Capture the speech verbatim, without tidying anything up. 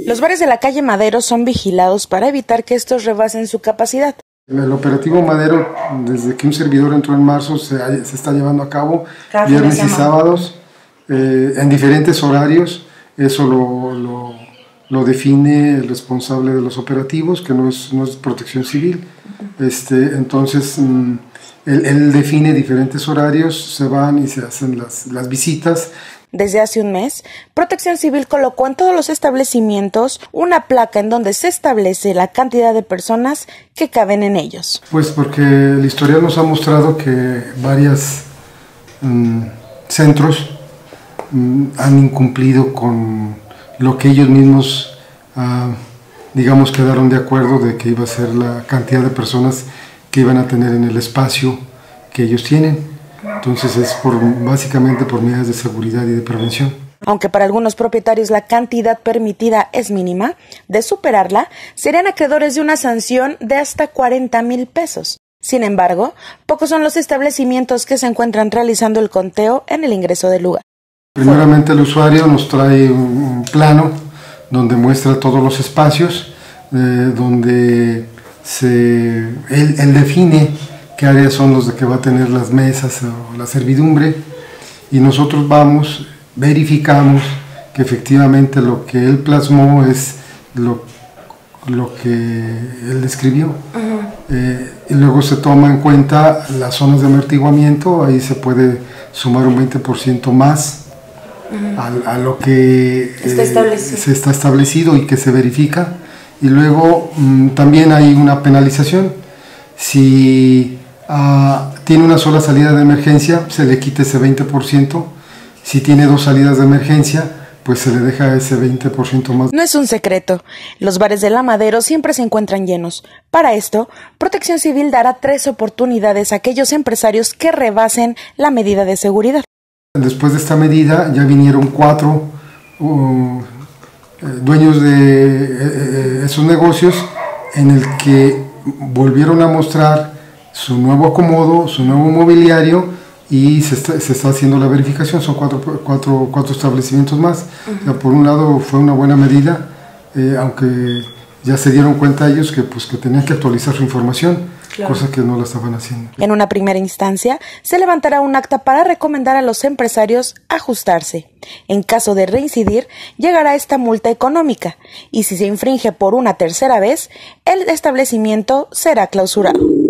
Los bares de la calle Madero son vigilados para evitar que estos rebasen su capacidad. El operativo Madero, desde que un servidor entró en marzo, se, se está llevando a cabo Cada viernes y sábados, eh, en diferentes horarios. Eso lo, lo, lo define el responsable de los operativos, que no es, no es Protección Civil. Este, entonces, mm, él, él define diferentes horarios, se van y se hacen las, las visitas. Desde hace un mes, Protección Civil colocó en todos los establecimientos una placa en donde se establece la cantidad de personas que caben en ellos. Pues porque el historial nos ha mostrado que varios um, centros um, han incumplido con lo que ellos mismos, uh, digamos, quedaron de acuerdo de que iba a ser la cantidad de personas que iban a tener en el espacio que ellos tienen. Entonces es por, básicamente por medidas de seguridad y de prevención. Aunque para algunos propietarios la cantidad permitida es mínima, de superarla serían acreedores de una sanción de hasta cuarenta mil pesos. Sin embargo, pocos son los establecimientos que se encuentran realizando el conteo en el ingreso del lugar. Primeramente el usuario nos trae un plano donde muestra todos los espacios, eh, donde se, él, él define qué áreas son los de que va a tener las mesas o la servidumbre, y nosotros vamos, verificamos que efectivamente lo que él plasmó es lo, lo que él describió. Uh-huh. eh, y luego se toma en cuenta las zonas de amortiguamiento, ahí se puede sumar un veinte por ciento más uh-huh. a, a lo que está eh, se está establecido y que se verifica, y luego mmm, también hay una penalización. Si Uh, tiene una sola salida de emergencia, se le quita ese veinte por ciento. Si tiene dos salidas de emergencia, pues se le deja ese veinte por ciento más. No es un secreto, los bares de la Madero siempre se encuentran llenos. Para esto, Protección Civil dará tres oportunidades a aquellos empresarios que rebasen la medida de seguridad. Después de esta medida ya vinieron cuatro uh, eh, dueños de eh, esos negocios, en el que volvieron a mostrar su nuevo acomodo, su nuevo mobiliario, y se está, se está haciendo la verificación. Son cuatro, cuatro, cuatro establecimientos más. Uh-huh. O sea, por un lado fue una buena medida, eh, aunque ya se dieron cuenta ellos que, pues, que tenían que actualizar su información, claro. Cosa que no la estaban haciendo. En una primera instancia, se levantará un acta para recomendar a los empresarios ajustarse. En caso de reincidir, llegará esta multa económica, y si se infringe por una tercera vez, el establecimiento será clausurado.